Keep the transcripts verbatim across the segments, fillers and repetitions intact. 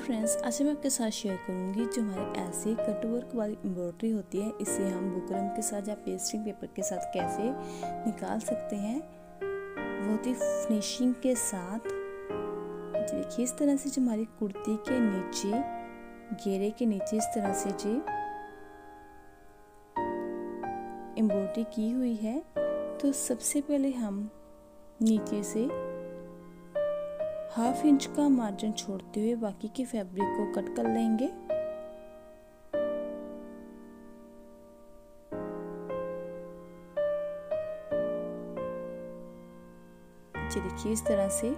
Friends, आज मैं आपके साथ शेयर करूंगी जो हमारे ऐसे कट वर्क वाली एम्ब्रॉयडरी होती है, इसे हम बुकरम के साथ या पेस्टिंग पेपर के साथ कैसे निकाल सकते हैं बहुत ही फिनिशिंग के साथ। देखिए इस तरह से जो हमारी कुर्ती के नीचे घेरे के नीचे इस तरह से जी एम्ब्रॉयडरी की हुई है। तो सबसे पहले हम नीचे से हाफ इंच का मार्जिन छोड़ते हुए बाकी के फैब्रिक को कट कर लेंगे। देखिए इस तरह से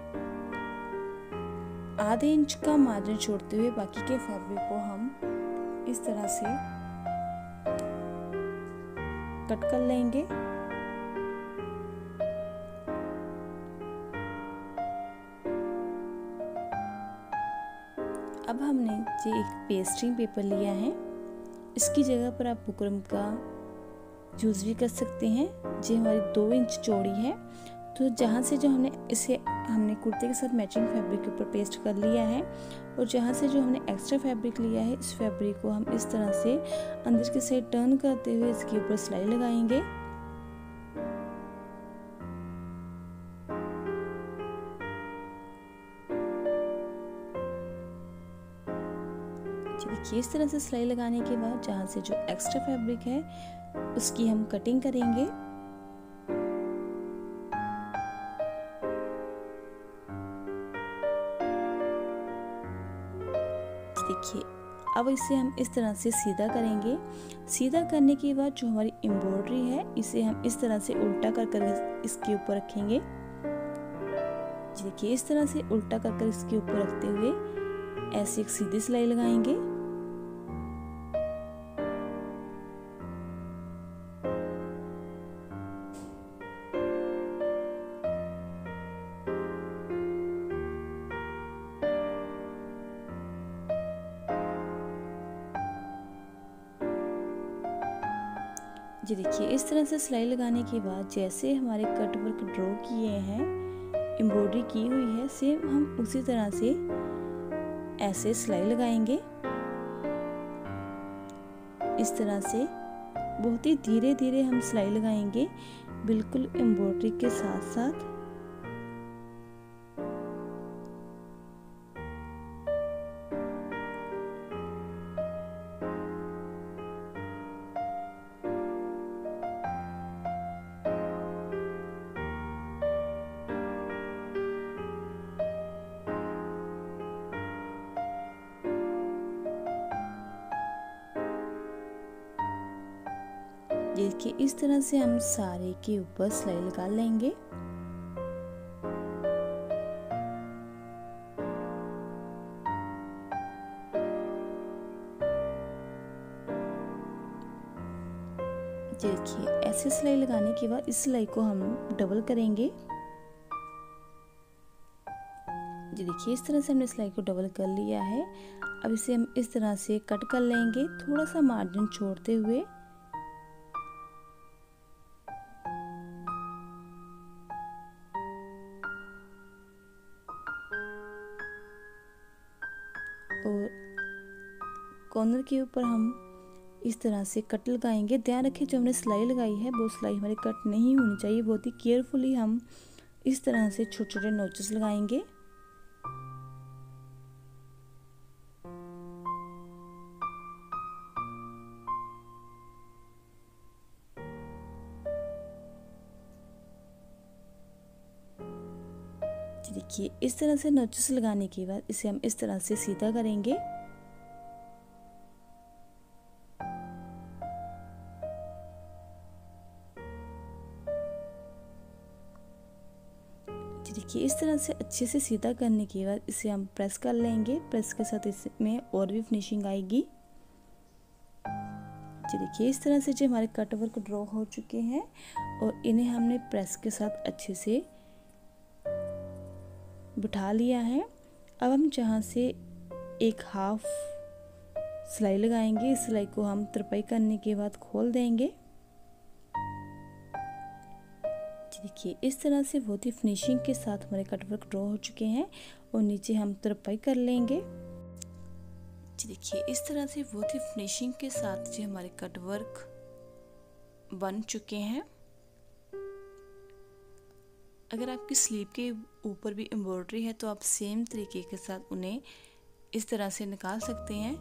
आधे इंच का मार्जिन छोड़ते हुए बाकी के फैब्रिक को हम इस तरह से कट कर लेंगे। अब हमने ये एक पेस्टिंग पेपर लिया है, इसकी जगह पर आप बुकरम का यूज़ भी कर सकते हैं। ये हमारी दो इंच चौड़ी है। तो जहाँ से जो हमने इसे हमने कुर्ते के साथ मैचिंग फैब्रिक के ऊपर पेस्ट कर लिया है और जहाँ से जो हमने एक्स्ट्रा फैब्रिक लिया है इस फैब्रिक को हम इस तरह से अंदर के साइड टर्न करते हुए इसके ऊपर सिलाई लगाएंगे। देखिए इस तरह से सिलाई लगाने के बाद जहाँ से जो एक्स्ट्रा फैब्रिक है उसकी हम कटिंग करेंगे। देखिए अब इसे हम इस तरह से सीधा करेंगे। सीधा करने के बाद जो हमारी एम्ब्रॉयडरी है इसे हम इस तरह से उल्टा कर कर इसके ऊपर रखेंगे। देखिए इस तरह से उल्टा कर कर इसके ऊपर रखते हुए ऐसे एक सीधी सिलाई लगाएंगे। जी देखिए इस तरह से सिलाई लगाने के बाद जैसे हमारे कट वर्क ड्रॉ किए हैं एम्ब्रॉयडरी की हुई है सेम हम उसी तरह से ऐसे सिलाई लगाएंगे। इस तरह से बहुत ही धीरे धीरे हम सिलाई लगाएंगे बिल्कुल एम्ब्रॉयडरी के साथ साथ। देखिए इस तरह से हम सारे के ऊपर सिलाई लगा लेंगे। देखिए ऐसे सिलाई लगाने के बाद इस सिलाई को हम डबल करेंगे। जी देखिए इस तरह से हमने सिलाई को डबल कर लिया है। अब इसे हम इस तरह से कट कर लेंगे थोड़ा सा मार्जिन छोड़ते हुए। और कॉर्नर के ऊपर हम इस तरह से कट लगाएंगे। ध्यान रखें जो हमने सिलाई लगाई है वो सिलाई हमारी कट नहीं होनी चाहिए। बहुत ही केयरफुली हम इस तरह से छोटे छोटे नोचेस लगाएंगे। देखिए इस तरह से नोचेस लगाने के बाद इसे हम इस तरह से सीधा करेंगे। देखिए इस तरह से अच्छे से सीधा करने के बाद इसे हम प्रेस कर लेंगे। प्रेस के साथ इसमें और भी फिनिशिंग आएगी। देखिए इस तरह से जो हमारे कट वर्क ड्रॉ हो चुके हैं और इन्हें हमने प्रेस के साथ अच्छे से बिठा लिया है। अब हम जहाँ से एक हाफ सिलाई लगाएंगे इस सिलाई को हम तरपाई करने के बाद खोल देंगे। देखिए इस तरह से बहुत ही फिनिशिंग के साथ हमारे कटवर्क ड्रॉ हो चुके हैं और नीचे हम तरपाई कर लेंगे। जी देखिए इस तरह से बहुत ही फिनिशिंग के साथ जो हमारे कट वर्क बन चुके हैं। अगर आपकी स्लीव के ऊपर भी एम्ब्रॉयडरी है तो आप सेम तरीके के साथ उन्हें इस तरह से निकाल सकते हैं।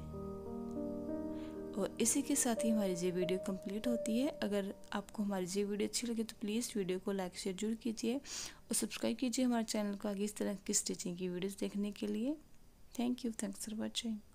और इसी के साथ ही हमारी ये वीडियो कंप्लीट होती है। अगर आपको हमारी ये वीडियो अच्छी लगे तो प्लीज़ वीडियो को लाइक शेयर जरूर कीजिए और सब्सक्राइब कीजिए हमारे चैनल को आगे इस तरह की स्टिचिंग की वीडियोस देखने के लिए। Thank you, thanks for watching.